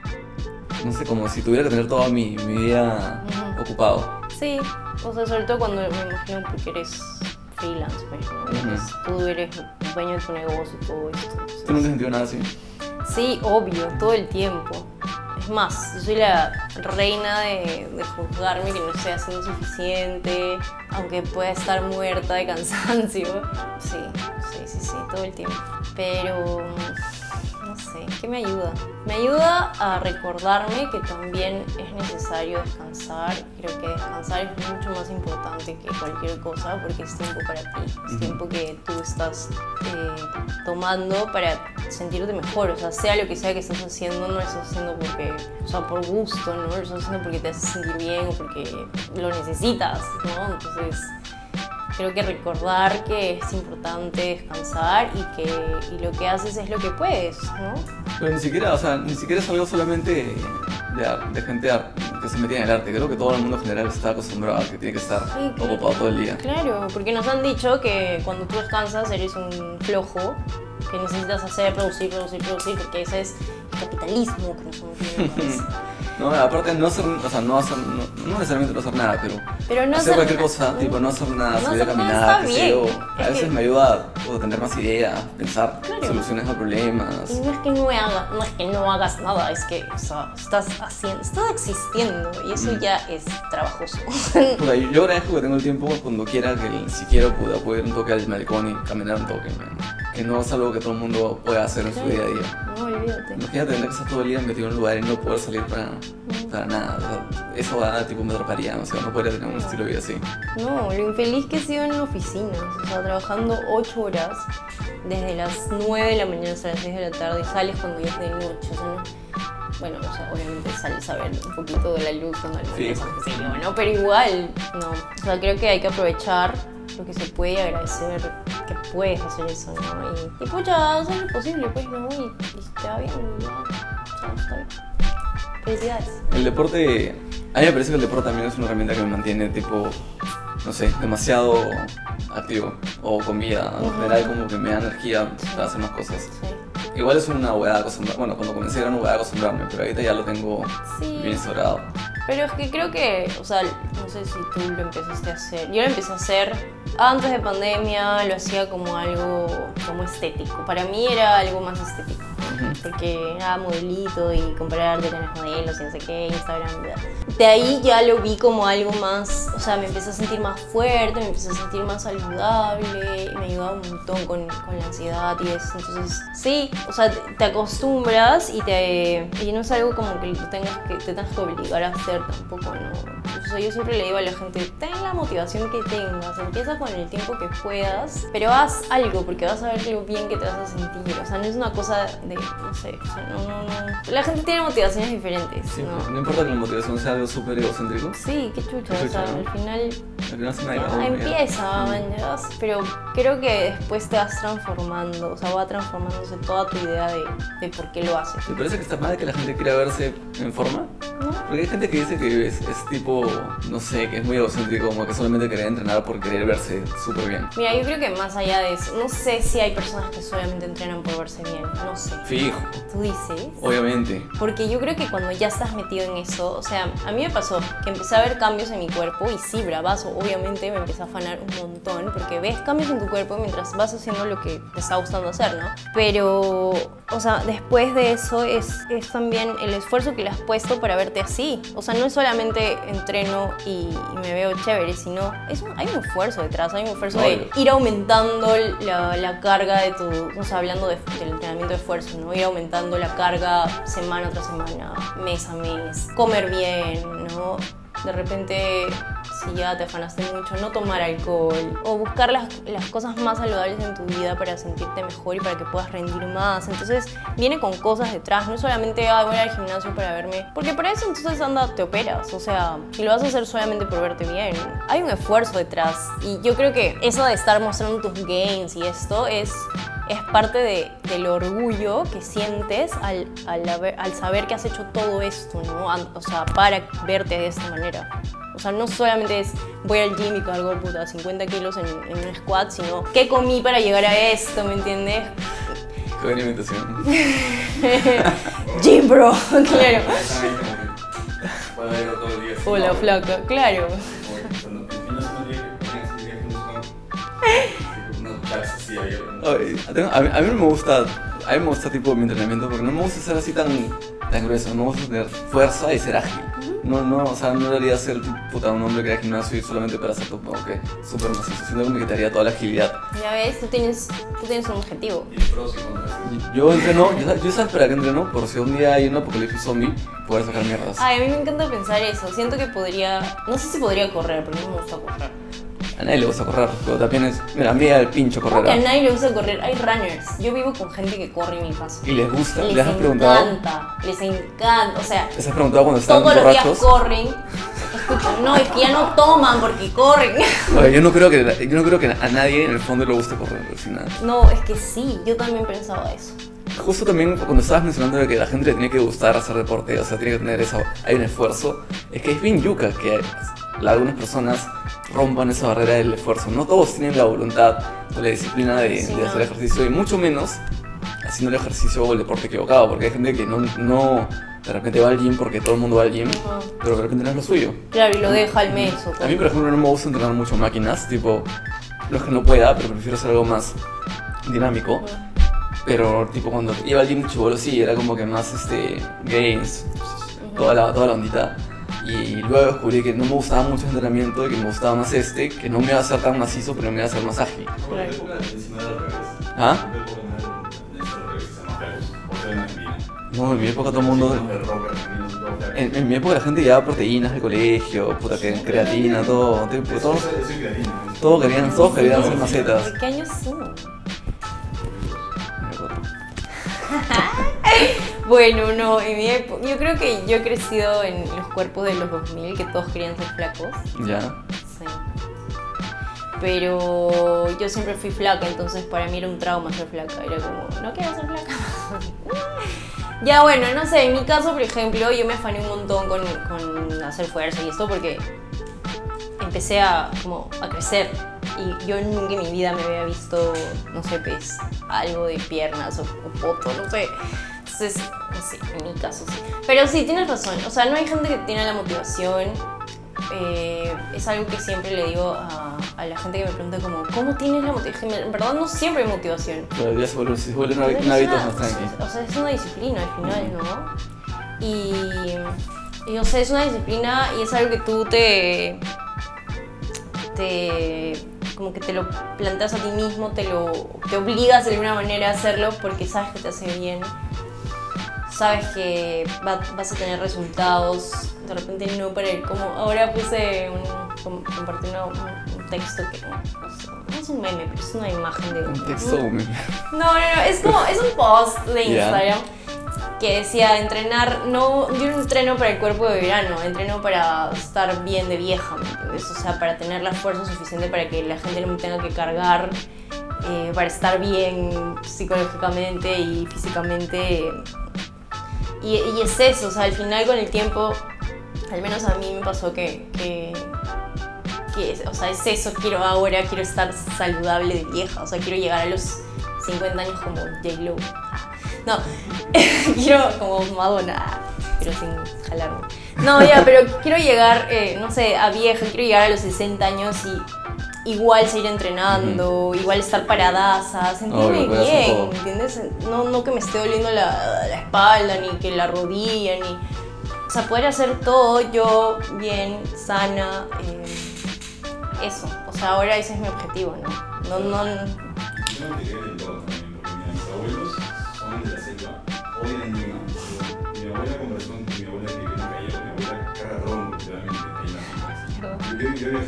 No sé, como si tuviera que tener todo mi día ocupado. Sí, o sea, sobre todo cuando me imagino porque eres freelance, pues, ¿no? Entonces, tú eres dueño de tu negocio y todo esto. Entonces... ¿Tú nunca has sentido nada así? Sí, obvio, todo el tiempo. Es más, yo soy la reina de juzgarme que no estoy haciendo suficiente, aunque pueda estar muerta de cansancio. Sí, todo el tiempo. Pero, no sé, ¿qué me ayuda? Me ayuda a recordarme que también es necesario descansar. Creo que descansar es mucho más importante que cualquier cosa porque es tiempo para ti. Es tiempo que tú estás tomando para sentirte mejor. O sea lo que sea que estás haciendo, no lo estás haciendo porque, o sea, por gusto, ¿no? Lo estás haciendo porque te hace sentir bien o porque lo necesitas, ¿no? Entonces... creo que recordar que es importante descansar y lo que haces es lo que puedes, ¿no? Pero ni siquiera es algo solamente de gente que se metía en el arte. Creo que todo el mundo en general está acostumbrado a que tiene que estar ocupado todo el día. Claro, porque nos han dicho que cuando tú descansas eres un flojo, que necesitas producir, porque ese es el capitalismo que nos hemos No, aparte no necesariamente no hacer nada, pero no hacer cualquier cosa, tipo no hacer nada, salir a caminar, qué sé yo. A veces me ayuda a tener más ideas, pensar soluciones a problemas. Y no es que no hagas nada, es que, o sea, estás existiendo y eso ya es trabajoso. Puta, yo agradezco que tengo el tiempo cuando quiera, que si quiero puedo ir un toque al malecón y caminar un toque, que no es algo que todo el mundo pueda hacer en su día a día. No, olvídate. Imagínate tener que estar todo el día metido en un lugar y no poder salir para nada. O sea, eso me atraparía, o sea, no podría tener un estilo de vida así. No, lo infeliz que he sido en oficinas, o sea, trabajando 8 horas, desde las 9 de la mañana hasta las 6 de la tarde, y sales cuando ya es de noche, o sea, no. Bueno, o sea, obviamente sales a ver un poquito de la luz cuando almuerzas, qué sé yo, ¿no? Pero igual, no. O sea, creo que hay que aprovechar lo que se puede y agradecer que puedes hacer eso, ¿no? Y pucha, hacer lo posible, pues, ¿no? Y te va bien, y ya, o sea, está bien. Felicidades. El deporte, a mí me parece que el deporte también es una herramienta que me mantiene, tipo, no sé, demasiado activo o con vida. En general, como que me da energía para hacer más cosas. Sí. Igual es una hueá acostumbrarme. Bueno, cuando comencé era una hueá acostumbrarme, pero ahorita ya lo tengo bien instaurado. Pero es que creo que, o sea, no sé si tú lo empezaste a hacer. Yo lo empecé a hacer antes de pandemia, lo hacía como algo como estético. Para mí era algo más estético, porque era modelito y compararte con los modelos y no sé qué, Instagram, bla. De ahí ya lo vi como algo más, o sea, me empecé a sentir más fuerte, me empecé a sentir más saludable y me ayudaba un montón con la ansiedad y eso. Entonces, sí, o sea, te acostumbras y no es algo como que te tengas que obligar a hacer tampoco, ¿no? O sea, yo siempre le digo a la gente, ten la motivación que tengas, empieza con el tiempo que puedas, pero haz algo porque vas a ver lo bien que te vas a sentir. O sea, no es una cosa de, no sé, o sea, no. La gente tiene motivaciones diferentes, sí, ¿no? No importa que la motivación sea algo súper egocéntrico. Sí, qué chucha, o sea, ¿no? Al final se empieza, mañas, pero creo que después te vas transformando, o sea, va transformándose toda tu idea de por qué lo haces. ¿Te parece que está mal que la gente quiera verse en forma? ¿No? Porque hay gente que dice que es tipo, no sé, que es muy egocéntrico, como que solamente querer entrenar por querer verse súper bien. Mira, yo creo que más allá de eso, no sé si hay personas que solamente entrenan por verse bien, no sé. Fijo. ¿Tú dices? Obviamente. Porque yo creo que cuando ya estás metido en eso, o sea, a mí me pasó que empecé a ver cambios en mi cuerpo y sí, bravazo, obviamente me empecé a afanar un montón porque ves cambios en tu cuerpo mientras vas haciendo lo que te está gustando hacer, ¿no? Pero, o sea, después de eso es también el esfuerzo que le has puesto para verte así. O sea, no es solamente entreno y me veo chévere, sino hay un esfuerzo detrás, hay un esfuerzo de ir aumentando la carga de tu, o sea, hablando del entrenamiento de esfuerzo, ¿no? Ir aumentando la carga semana tras semana, mes a mes, comer bien, ¿no? De repente, si ya te afanaste mucho, no tomar alcohol o buscar las cosas más saludables en tu vida para sentirte mejor y para que puedas rendir más. Entonces viene con cosas detrás, no solamente voy al gimnasio para verme, porque para eso entonces anda, te operas, o sea, si lo vas a hacer solamente por verte bien, hay un esfuerzo detrás y yo creo que eso de estar mostrando tus gains y esto es parte del orgullo que sientes al saber que has hecho todo esto, ¿no? O sea, para verte de esta manera. O sea, no solamente es voy al gym y cargo 50 kilos en un squat, sino qué comí para llegar a esto, ¿me entiendes? Qué buena imitación. Gym, bro, claro. Puedo verlo todo el día. Hola, flaca, claro. A mí no me gusta, tipo mi entrenamiento porque no me gusta ser así tan grueso, no me gusta tener fuerza y ser ágil. O sea, no debería ser un hombre que va al gimnasio y solamente para ser como que súper macizo, siendo que me quitaría toda la agilidad. Ya ves, tú tienes un objetivo. Y pros y contras. Yo entreno, yo sabes para qué entreno, por si un día hay un apocalipsis zombie, poder sacar mierdas. Ay, a mí me encanta pensar eso, siento que no sé si podría correr, pero no me gusta correr. A nadie le gusta correr, pero también es... Mira, a mí el pincho correr. Porque a nadie le gusta correr, hay runners. Yo vivo con gente que corre en mi casa. ¿Y les gusta? Les has preguntado? Les encanta, o sea... ¿Les has preguntado cuando están todos borrachos? Los días corren. Escucha, no, es que ya no toman porque corren. Oye, yo no creo que a nadie en el fondo le guste correr, al final. No, es que sí, yo también pensaba eso. Justo también cuando estabas mencionando de que a la gente le tiene que gustar hacer deporte, o sea, tiene que tener hay un esfuerzo, es que es bien yuca que algunas personas rompan esa barrera del esfuerzo. No todos tienen la voluntad o la disciplina de hacer ejercicio, y mucho menos haciendo el ejercicio o el deporte equivocado, porque hay gente que no de repente va al gym porque todo el mundo va al gym, pero de repente no es lo suyo. Claro, y lo deja al mes. A mí, por ejemplo, no me gusta entrenar mucho máquinas, tipo, no es que no pueda, pero prefiero hacer algo más dinámico. Pero tipo cuando iba al gym chibolo sí, era como que más gains, toda la ondita. Y luego descubrí que no me gustaba mucho el entrenamiento y que me gustaba más que no me iba a hacer tan macizo, pero me iba a hacer más ágil. ¿En la época de no era al revés? ¿Ah? ¿En la época no era al revés, que se llama flacos? ¿O se ven en Argentina? No, en mi época todo el mundo... En mi época la gente llevaba proteínas del colegio, puta que creatina, todo. Todos querían ser macetas. ¿De qué años son? Bueno, no, en mi época, yo creo que yo he crecido en los cuerpos de los 2000, que todos querían ser flacos. Ya. Sí. Pero yo siempre fui flaca, entonces para mí era un trauma ser flaca. Era como, no quiero ser flaca. Ya bueno, no sé, en mi caso, por ejemplo, yo me afané un montón con hacer fuerza y esto porque empecé a crecer. Y yo nunca en mi vida me había visto, no sé, pues, algo de piernas o poto, no sé. Entonces, no sé, en mi caso sí. Pero sí, tienes razón. O sea, no hay gente que tiene la motivación. Es algo que siempre le digo a la gente que me pregunta como, ¿cómo tienes la motivación? En verdad no siempre hay motivación. Pero ya se vuelve un hábito más tranquilo. O sea, es una disciplina al final, ¿no? Y o sea, es una disciplina y es algo que tú como que te lo planteas a ti mismo, te obligas de alguna manera a hacerlo porque sabes que te hace bien, sabes que vas a tener resultados, de repente no para el como ahora compartí un texto que no es un meme, pero es una imagen de un texto o un meme. No, es un post de Instagram. Que decía entrenar, yo no entreno para el cuerpo de verano, entreno para estar bien de vieja, ¿me entiendes? O sea, para tener la fuerza suficiente para que la gente no me tenga que cargar, para estar bien psicológicamente y físicamente. Y es eso, o sea, al final con el tiempo, al menos a mí me pasó que o sea, es eso, quiero estar saludable de vieja, o sea, quiero llegar a los 50 años como J-Lo. No, quiero como Madonna, pero sin jalarme. No, ya, pero quiero llegar, no sé, a vieja, quiero llegar a los 60 años y igual seguir entrenando, igual estar paradaza, sentirme bien, ¿entiendes? No que me esté doliendo la espalda, ni que la rodilla, o sea, poder hacer todo yo bien, sana, eso. O sea, ahora ese es mi objetivo, ¿no? Yo no te quedé del todo también, porque mis abuelos son de la selva, hoy en Lima. Mi abuela conversó con mi abuela que vive en Callao, mi abuela carga tronco, literalmente, ahí en las islas. Yo viví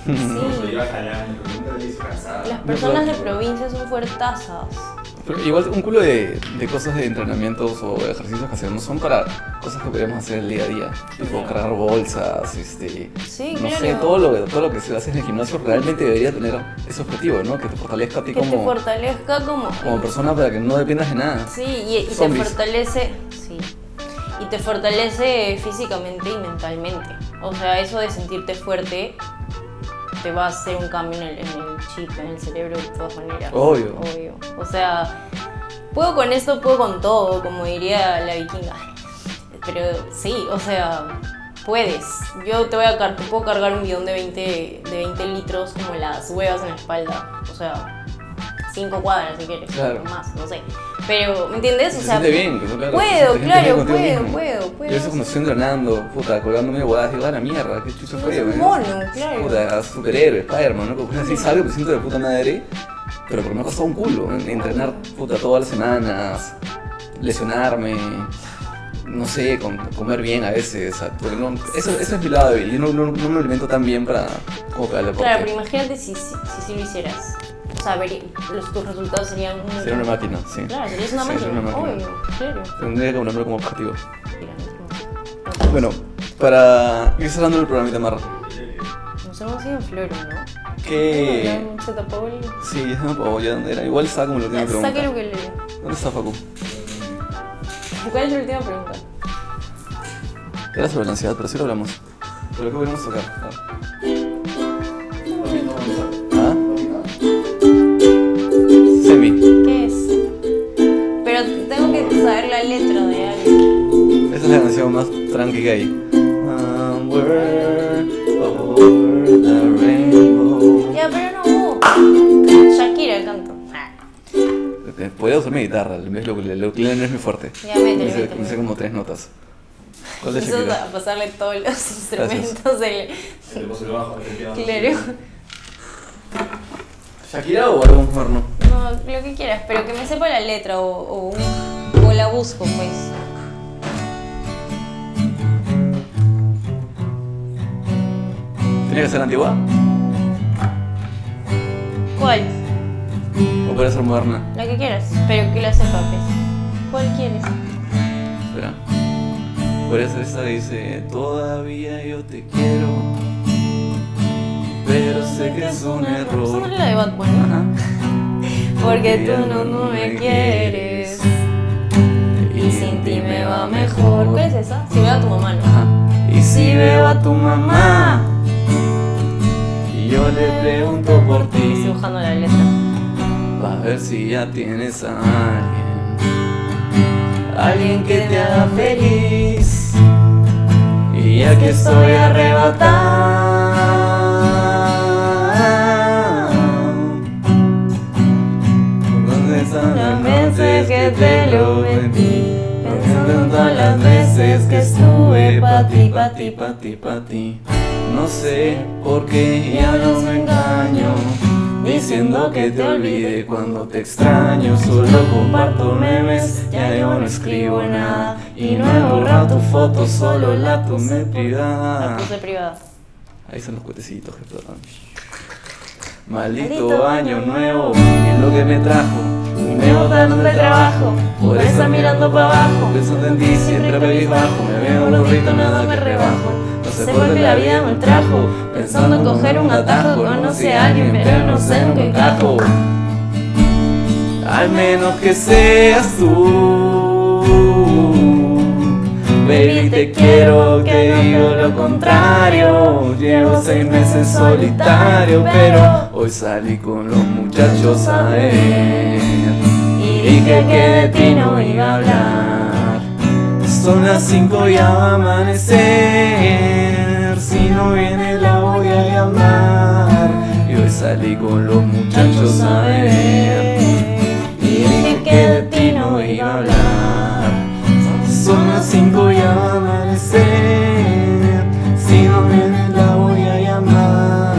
Lo lleva jalando, pero nunca le hizo cansada. Las personas de provincia son fuertazas. Pero igual un culo de cosas de entrenamientos o de ejercicios que hacemos son para cosas que podríamos hacer el día a día. Tipo cargar bolsas, Sí, no claro. sé, todo lo que se hace en el gimnasio realmente debería tener ese objetivo, ¿no? Que te fortalezca a ti Que te como fortalezca como persona para que no dependas de nada. Sí, y te Zombies. fortalece. Sí. Y te fortalece físicamente y mentalmente. O sea, eso de sentirte fuerte te va a hacer un cambio en el chip, en el cerebro de todas maneras. Obvio. O sea, puedo con esto, puedo con todo, como diría la vikinga. Pero sí, o sea, puedes. Yo te puedo cargar un bidón de 20 litros como las huevas en la espalda. O sea, 5 cuadras si quieres, Claro. o más, no sé. Pero, ¿me entiendes? Se O sea, siente bien, que, claro, puedo, te sientes bien claro, contigo mismo. puedo. Yo a veces cuando estoy entrenando, puta, colgándome de bodadas, digo, a la mierda, qué chucho fue, Es un weón. mono, claro. Puta, superhéroe, Spider-Man, ¿no? Como así salgo, me siento de puta madre, pero porque me ha costado un culo, entrenar, puta, todas las semanas, lesionarme, no sé, comer bien a veces, o sea, porque no, eso es mi lado débil, yo no me alimento tan bien como para el deporte. Claro, pero imagínate si lo hicieras. O sea, tus resultados serían muy... Sería una máquina, sí. Claro, serías una Sí, máquina, sería una máquina. obvio, claro. Tendría que ponerlo como objetivo. Mira, Bueno, para ir cerrando el programita, Mar, nos hemos ido en floro, ¿no? ¿qué...? Se tapó el... Sí, ya se me apagó, ya dónde era. Igual estaba como la última pregunta. Saque lo que le... ¿Dónde está Facu? ¿Cuál es la última pregunta? Era sobre la ansiedad, pero sí lo hablamos. ¿Pero qué podemos tocar? A ver. ¿Ah? Semi. ¿Qué es? Pero tengo que saber la letra de algo. Esa es la canción más tranqui que hay. Somewhere over the rainbow. Ya, pero no. Shakira canto. Podría usar mi guitarra, el ukulele no es muy fuerte. Ya, métele, Me métele. sé como 3 notas. ¿Cuál de Eso Shakira? a pasarle todos los instrumentos del... Le puso el bajo, el piano. Claro. ¿Shakira o algún moderno? No, lo que quieras, pero que me sepa la letra o la busco, pues. ¿Tiene que ser antigua? ¿Cuál? ¿O puede ser moderna? La que quieras, pero que la sepa, pues. ¿Cuál quieres? Espera. Podría ser esta que dice: todavía yo te quiero, pero sé que es un Esa no error. es la de Bad Bunny, ¿no? Ajá. Porque tú no me quieres y sin ti me va mejor. ¿Cuál es esa? Si veo a tu mamá, ¿no? Ajá. Y si veo a tu mamá y yo le pregunto por Estoy ti, dibujando la letra. pa' ver si ya tienes a alguien que te haga feliz. Y ya que estoy arrebatado, ¿dónde están las veces que te lo metí? Pensando en todas las veces que estuve pa' ti, pa' ti, pa' ti, pa' ti. No sé por qué ya no me engaño, diciendo que te olvide cuando te extraño. Solo comparto memes, ya yo no escribo nada. Y no he borrado tu foto, solo la tomé La privada. puse privada. Ahí son los cuetecitos que explotan. Maldito año nuevo, es lo que me trajo. Me botaron del trabajo, por estar mirando para abajo. Pensando en ti siempre bajo, me veo gordito, nada me rebajo. No sé por qué la vida me trajo, pensando en coger un atajo. Conocí a alguien, pero no sé en qué encajo. Al menos que seas tú, baby, te quiero, que digo lo contrario. Llevo 6 meses solitario, pero hoy salí con los muchachos a ver y dije que de ti no iba a hablar. Son las 5 y ya va a amanecer, si no viene la voy a llamar. Y hoy salí con los muchachos a ver y dije que de ti no iba a hablar. Son las 5 y ya va a amanecer, si no viene la voy a llamar.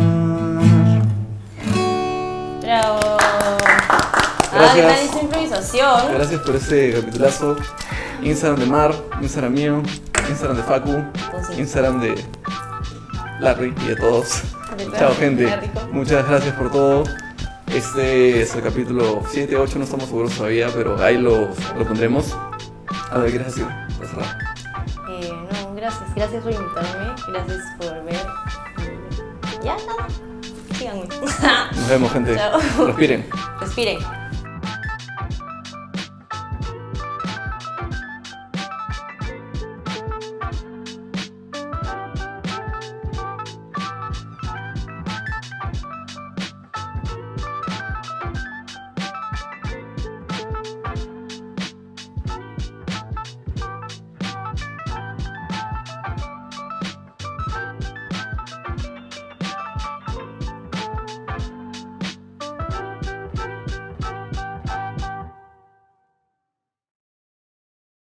Bravo. Gracias. Gran esa improvisación. Gracias por ese capitulazo. Instagram de Mar, Instagram mío, Instagram de Facu, Instagram de Larry y de todos. sobre Chao, todo. gente. Qué rico. Muchas gracias por todo. Este es el capítulo 7, 8, no estamos seguros todavía, pero ahí lo pondremos. A ver, ¿qué quieres decir? Para cerrar. No, gracias. Gracias por invitarme. Gracias por ver. Y ya, nada. Síganme. Nos vemos, gente. Chao. Respiren. Respiren.